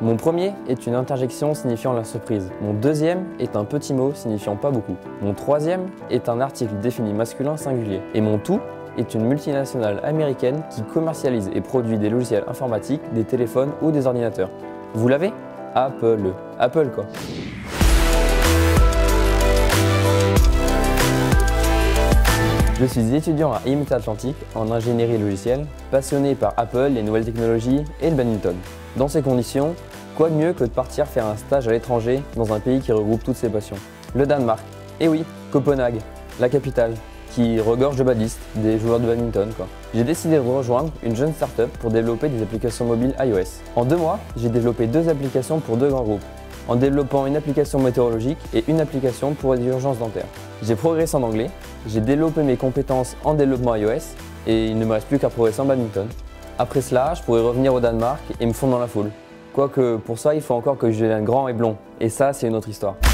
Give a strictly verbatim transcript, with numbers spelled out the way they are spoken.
Mon premier est une interjection signifiant la surprise. Mon deuxième est un petit mot signifiant pas beaucoup. Mon troisième est un article défini masculin singulier. Et mon tout est une multinationale américaine qui commercialise et produit des logiciels informatiques, des téléphones ou des ordinateurs. Vous l'avez? Apple. Apple quoi. Je suis étudiant à I M T Atlantique en ingénierie logicielle, passionné par Apple, les nouvelles technologies et le badminton. Dans ces conditions, quoi de mieux que de partir faire un stage à l'étranger dans un pays qui regroupe toutes ces passions? Le Danemark. Et oui, Copenhague, la capitale, qui regorge de badistes, des joueurs de badminton quoi. J'ai décidé de rejoindre une jeune start-up pour développer des applications mobiles iOS. En deux mois, j'ai développé deux applications pour deux grands groupes, en développant une application météorologique et une application pour les urgences dentaires. J'ai progressé en anglais, j'ai développé mes compétences en développement iOS et il ne me reste plus qu'à progresser en badminton. Après cela, je pourrais revenir au Danemark et me fondre dans la foule. Quoique pour ça, il faut encore que je devienne grand et blond, et ça, c'est une autre histoire.